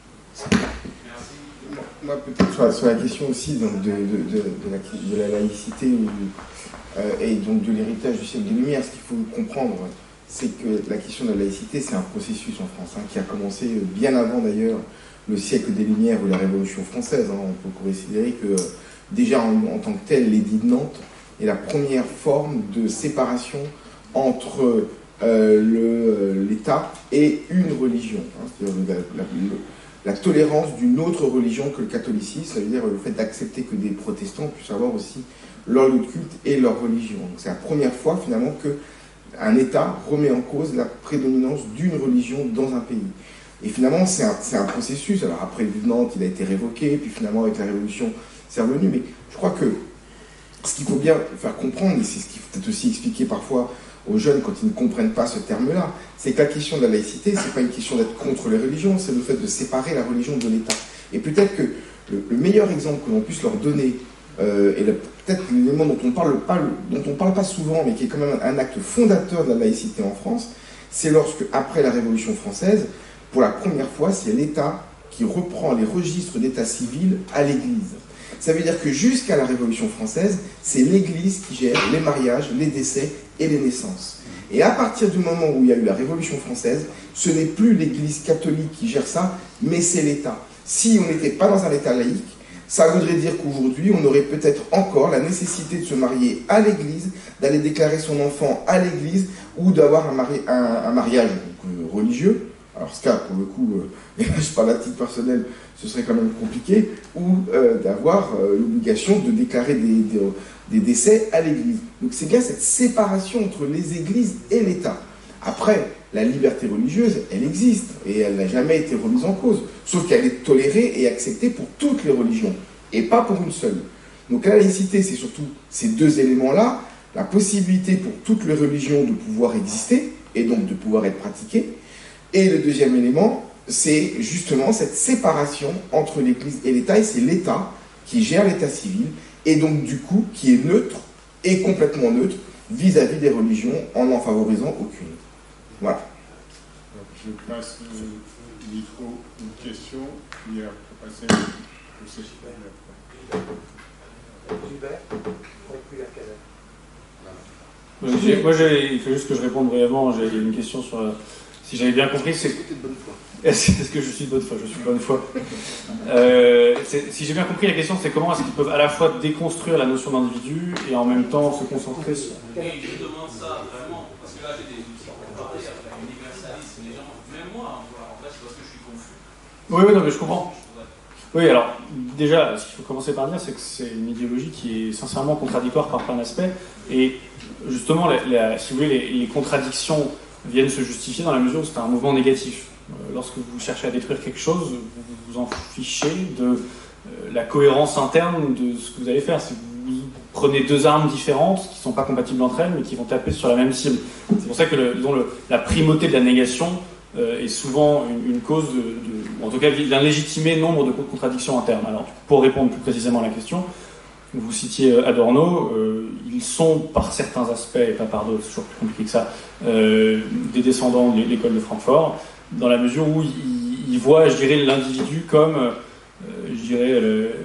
Speaker 6: Moi, peut-être sur, sur la question aussi donc, de, de, de, de, la, de la laïcité ou, euh, et donc de l'héritage du siècle des Lumières, ce qu'il faut comprendre, c'est que la question de la laïcité, c'est un processus en France, hein, qui a commencé bien avant d'ailleurs le siècle des Lumières ou la Révolution française. Hein. On peut considérer que déjà en, en tant que tel, l'édit de Nantes est la première forme de séparation entre euh, l'État et une religion. Hein. C'est-à-dire la, la, la tolérance d'une autre religion que le catholicisme, ça veut dire le fait d'accepter que des protestants puissent avoir aussi leur lieu de culte et leur religion. Donc c'est la première fois finalement que un État remet en cause la prédominance d'une religion dans un pays. Et finalement, c'est un, c'est un processus. Alors après, Nantes, il a été révoqué, puis finalement, avec la Révolution, c'est revenu. Mais je crois que ce qu'il faut bien faire comprendre, et c'est ce qu'il faut peut-être aussi expliquer parfois aux jeunes quand ils ne comprennent pas ce terme-là, c'est que la question de la laïcité, c'est pas une question d'être contre les religions, c'est le fait de séparer la religion de l'État. Et peut-être que le, le meilleur exemple que l'on puisse leur donner, euh, et peut-être l'élément dont on parle pas, dont on parle pas souvent, mais qui est quand même un acte fondateur de la laïcité en France, c'est lorsque, après la Révolution française, pour la première fois, c'est l'État qui reprend les registres d'état civil à l'Église. Ça veut dire que jusqu'à la Révolution française, c'est l'Église qui gère les mariages, les décès et les naissances. Et à partir du moment où il y a eu la Révolution française, ce n'est plus l'Église catholique qui gère ça, mais c'est l'État. Si on n'était pas dans un État laïque, ça voudrait dire qu'aujourd'hui, on aurait peut-être encore la nécessité de se marier à l'Église, d'aller déclarer son enfant à l'Église, ou d'avoir un, mari un, un mariage donc, euh, religieux. Alors ce cas, pour le coup, euh, je parle à titre personnel, ce serait quand même compliqué, ou euh, d'avoir euh, l'obligation de déclarer des, des, des décès à l'Église. Donc c'est bien cette séparation entre les Églises et l'État. Après, la liberté religieuse, elle existe, et elle n'a jamais été remise en cause, sauf qu'elle est tolérée et acceptée pour toutes les religions, et pas pour une seule. Donc la laïcité, c'est surtout ces deux éléments-là, la possibilité pour toutes les religions de pouvoir exister, et donc de pouvoir être pratiquées, et le deuxième élément, c'est justement cette séparation entre l'Église et l'État, et c'est l'État qui gère l'état civil, et donc du coup qui est neutre, et complètement neutre, vis-à-vis des religions, en n'en favorisant aucune. Voilà.
Speaker 4: Donc, je passe le micro, une question, puis après passer au C H P.
Speaker 3: Gilbert,
Speaker 2: Moi, il faut juste que je réponde brièvement. J'ai une question sur. Si j'avais bien compris, c'est. Est-ce que je suis de bonne foi? Je suis de bonne foi. Euh, si j'ai bien compris, la question, c'est comment est-ce qu'ils peuvent à la fois déconstruire la notion d'individu et en même temps se concentrer sur.
Speaker 10: Et je demande ça vraiment, parce que là, j'ai des outils comparés avec l'universalisme, les gens, même moi, en fait, c'est parce que je suis confus.
Speaker 2: Oui, oui, non, mais je comprends. Oui, alors, déjà, ce qu'il faut commencer par dire, c'est que c'est une idéologie qui est sincèrement contradictoire par plein d'aspects. Et justement, la, la, si vous voulez, les, les contradictions viennent se justifier dans la mesure où c'est un mouvement négatif. Euh, lorsque vous cherchez à détruire quelque chose, vous vous en fichez de euh, la cohérence interne de ce que vous allez faire. Si vous prenez deux armes différentes qui ne sont pas compatibles entre elles, mais qui vont taper sur la même cible. C'est pour ça que le, disons, le, la primauté de la négation euh, est souvent une, une cause de, de, en tout cas, d'un légitimé nombre de contradictions internes. Alors, pour répondre plus précisément à la question, vous citiez Adorno, euh, ils sont par certains aspects, et pas par d'autres, c'est toujours plus compliqué que ça, euh, des descendants de l'école de Francfort, dans la mesure où ils, ils voient, je dirais, l'individu comme, euh, je dirais, le, le,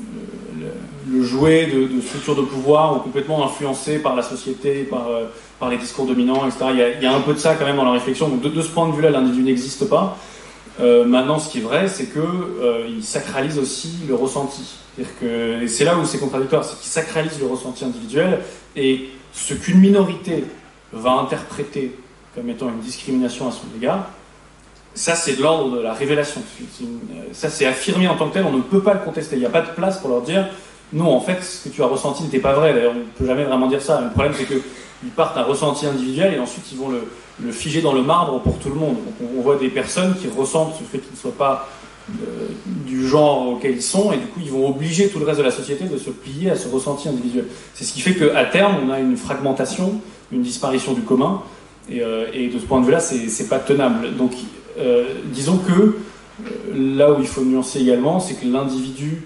Speaker 2: le jouet de, de structures de pouvoir ou complètement influencé par la société, par, euh, par les discours dominants, et cetera. Il y, a, il y a un peu de ça quand même dans la réflexion. Donc de, de ce point de vue-là, l'individu n'existe pas. Euh, maintenant, ce qui est vrai, c'est qu'il euh, sacralise aussi le ressenti. C'est-à-dire que, et c'est là où c'est contradictoire, c'est qu'il sacralise le ressenti individuel, et ce qu'une minorité va interpréter comme étant une discrimination à son égard, ça c'est de l'ordre de la révélation. C'est une, ça c'est affirmé en tant que tel, on ne peut pas le contester. Il n'y a pas de place pour leur dire non, en fait, ce que tu as ressenti n'était pas vrai. D'ailleurs, on ne peut jamais vraiment dire ça. Le problème, c'est qu'ils partent d'un ressenti individuel et ensuite ils vont le, le figer dans le marbre pour tout le monde. Donc, on, on voit des personnes qui ressentent le fait qu'ils ne soient pas euh, du genre auquel ils sont, et du coup, ils vont obliger tout le reste de la société de se plier à ce ressenti individuel. C'est ce qui fait qu'à terme, on a une fragmentation, une disparition du commun, et, euh, et de ce point de vue-là, c'est, c'est pas tenable. Donc, euh, disons que euh, là où il faut nuancer également, c'est que l'individu,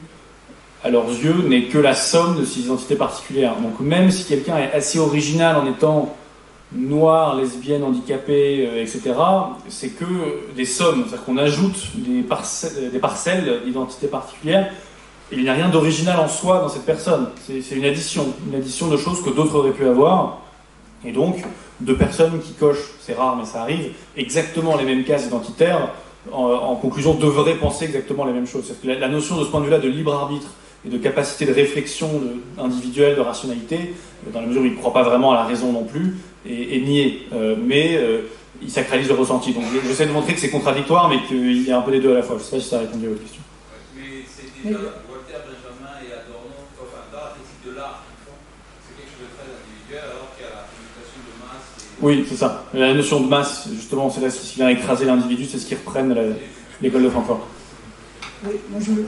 Speaker 2: à leurs yeux, n'est que la somme de ses identités particulières. Donc même si quelqu'un est assez original en étant noir, lesbienne, handicapé, euh, et cetera, c'est que des sommes, c'est-à-dire qu'on ajoute des, parce- des parcelles d'identité particulières, et il n'y a rien d'original en soi dans cette personne. C'est, c'est une addition, une addition de choses que d'autres auraient pu avoir, et donc de personnes qui cochent, c'est rare mais ça arrive, exactement les mêmes cases identitaires, en, en conclusion devraient penser exactement les mêmes choses. C'est-à-dire que la, la notion de ce point de vue-là de libre arbitre et de capacité de réflexion de, individuelle, de rationalité, dans la mesure où il ne croit pas vraiment à la raison non plus, est, est nié. Euh, mais euh, il sacralise le ressenti. Donc j'essaie de montrer que c'est contradictoire, mais qu'il y a un peu des deux à la fois. Je ne sais pas si ça a répondu à votre question.
Speaker 10: Mais c'est déjà Voltaire, Benjamin et Adorno, enfin, dans la critique de l'art, c'est quelque chose de très individuel, alors qu'il y a la présentation de masse. Et...
Speaker 2: Oui, c'est ça. La notion de masse, justement, c'est là ce qui vient écraser l'individu, c'est ce qui reprenne la, l'école de Francfort.
Speaker 11: Oui, moi je veux,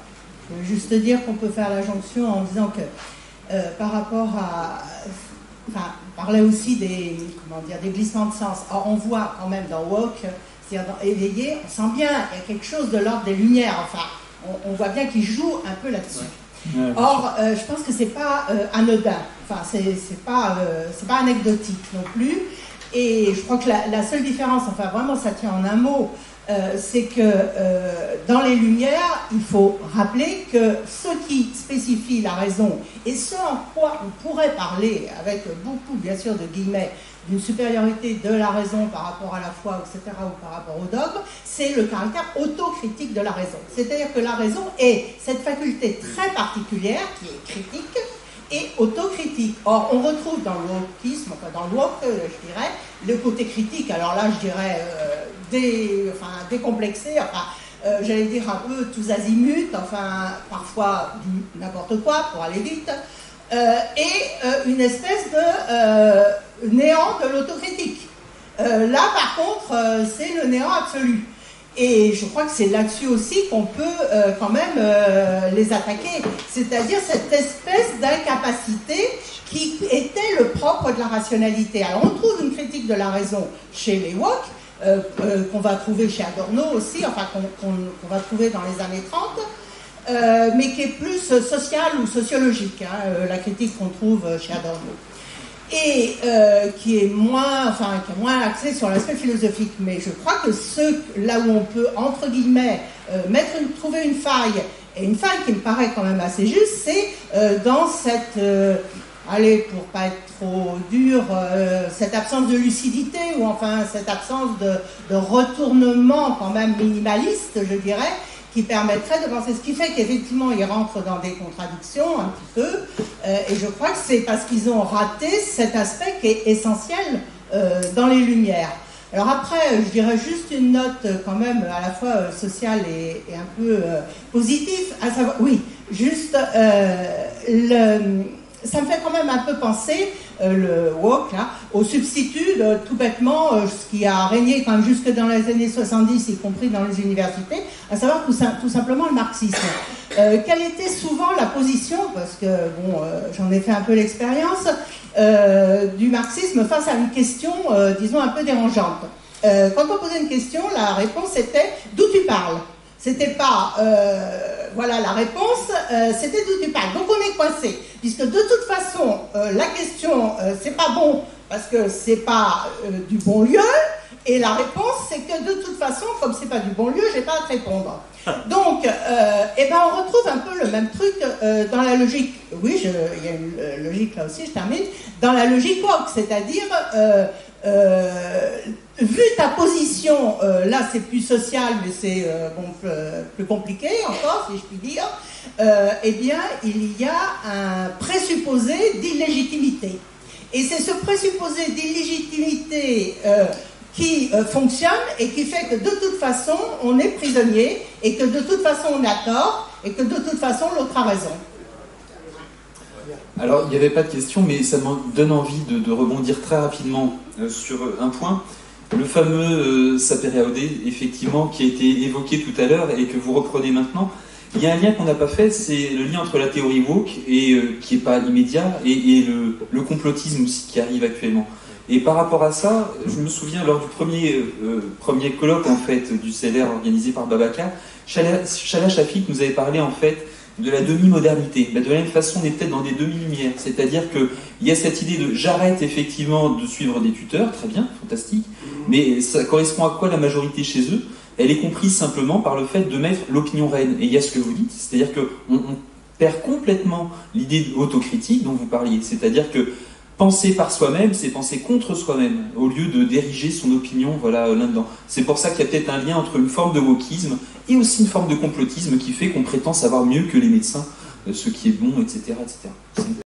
Speaker 11: je veux juste dire qu'on peut faire la jonction en disant que euh, par rapport à... Enfin, parlait aussi des, comment dire, des glissements de sens. Or, on voit quand même dans Woke, c'est-à-dire dans Éveillé, on sent bien, il y a quelque chose de l'ordre des Lumières. Enfin, on, on voit bien qu'il joue un peu là-dessus. Ouais. Or, euh, je pense que c'est pas euh, anodin. Enfin, c'est, c'est pas, euh, c'est pas anecdotique non plus. Et je crois que la, la seule différence, enfin vraiment ça tient en un mot, euh, c'est que euh, dans les Lumières, il faut rappeler que ce qui spécifie la raison et ce en quoi on pourrait parler, avec beaucoup bien sûr de guillemets, d'une supériorité de la raison par rapport à la foi, et cetera, ou par rapport au dogme, c'est le caractère autocritique de la raison. C'est-à-dire que la raison est cette faculté très particulière qui est critique, et autocritique. Or, on retrouve dans le wokisme, enfin dans le woke, je dirais, le côté critique, alors là, je dirais, euh, dé, enfin, décomplexé, enfin, euh, j'allais dire un peu tous azimuts, enfin, parfois du n'importe quoi, pour aller vite, euh, et euh, une espèce de euh, néant de l'autocritique. Euh, là, par contre, euh, c'est le néant absolu. Et je crois que c'est là-dessus aussi qu'on peut euh, quand même euh, les attaquer. C'est-à-dire cette espèce d'incapacité qui était le propre de la rationalité. Alors on trouve une critique de la raison chez les woke, euh, euh, qu'on va trouver chez Adorno aussi, enfin qu'on, qu'on, qu'on va trouver dans les années trente, euh, mais qui est plus sociale ou sociologique, hein, euh, la critique qu'on trouve chez Adorno. Et euh, qui est moins, enfin, qui est moins axé sur l'aspect philosophique. Mais je crois que ce, là où on peut, entre guillemets, euh, mettre une, trouver une faille, et une faille qui me paraît quand même assez juste, c'est euh, dans cette, euh, allez, pour pas être trop dur, euh, cette absence de lucidité, ou enfin cette absence de, de retournement quand même minimaliste, je dirais, qui permettrait de penser, ce qui fait qu'effectivement ils rentrent dans des contradictions un petit peu, euh, et je crois que c'est parce qu'ils ont raté cet aspect qui est essentiel euh, dans les Lumières. Alors après, je dirais juste une note quand même à la fois euh, sociale et, et un peu euh, positive, à savoir, oui, juste, euh, le, ça me fait quand même un peu penser, euh, le woke, là, au substitut de, tout bêtement, euh, ce qui a régné quand même jusque dans les années soixante-dix, y compris dans les universités, à savoir tout, tout simplement le marxisme. Euh, quelle était souvent la position, parce que bon, euh, j'en ai fait un peu l'expérience, euh, du marxisme face à une question, euh, disons, un peu dérangeante. Euh, quand on posait une question, la réponse était « d'où tu parles ?» C'était pas, euh, voilà la réponse, euh, c'était d'où tu parles. Donc on est coincé, puisque de toute façon, euh, la question, euh, c'est pas bon, parce que c'est pas euh, du bon lieu, et la réponse, c'est que de toute façon, comme c'est pas du bon lieu, j'ai pas à te répondre. Donc, euh, eh ben, on retrouve un peu le même truc euh, dans la logique, oui, je, il y a une euh, logique là aussi, je termine, dans la logique woke, c'est-à-dire... Euh, Euh, vu ta position, euh, là c'est plus social, mais c'est euh, bon, plus, plus compliqué encore, si je puis dire, euh, eh bien il y a un présupposé d'illégitimité. Et c'est ce présupposé d'illégitimité euh, qui euh, fonctionne et qui fait que de toute façon on est prisonnier et que de toute façon on a tort et que de toute façon l'autre a raison.
Speaker 5: Alors, il n'y avait pas de question, mais ça me donne envie de, de rebondir très rapidement euh, sur un point. Le fameux euh, sapere aude, effectivement, qui a été évoqué tout à l'heure et que vous reprenez maintenant. Il y a un lien qu'on n'a pas fait, c'est le lien entre la théorie woke, et, euh, qui n'est pas immédiat, et, et le, le complotisme aussi qui arrive actuellement. Et par rapport à ça, je me souviens, lors du premier, euh, premier colloque en fait, du C L R organisé par Babacar, Chala, Chala Shafik nous avait parlé en fait de la demi-modernité. De la même façon, on est peut-être dans des demi-lumières. C'est-à-dire qu'il y a cette idée de j'arrête effectivement de suivre des tuteurs, très bien, fantastique, mais ça correspond à quoi la majorité chez eux? Elle est comprise simplement par le fait de mettre l'opinion reine. Et il y a ce que vous dites, c'est-à-dire qu'on on perd complètement l'idée d'autocritique dont vous parliez. C'est-à-dire que penser par soi-même, c'est penser contre soi-même, au lieu de diriger son opinion voilà, là-dedans. C'est pour ça qu'il y a peut-être un lien entre une forme de wokisme et aussi une forme de complotisme qui fait qu'on prétend savoir mieux que les médecins ce qui est bon, et cetera et cetera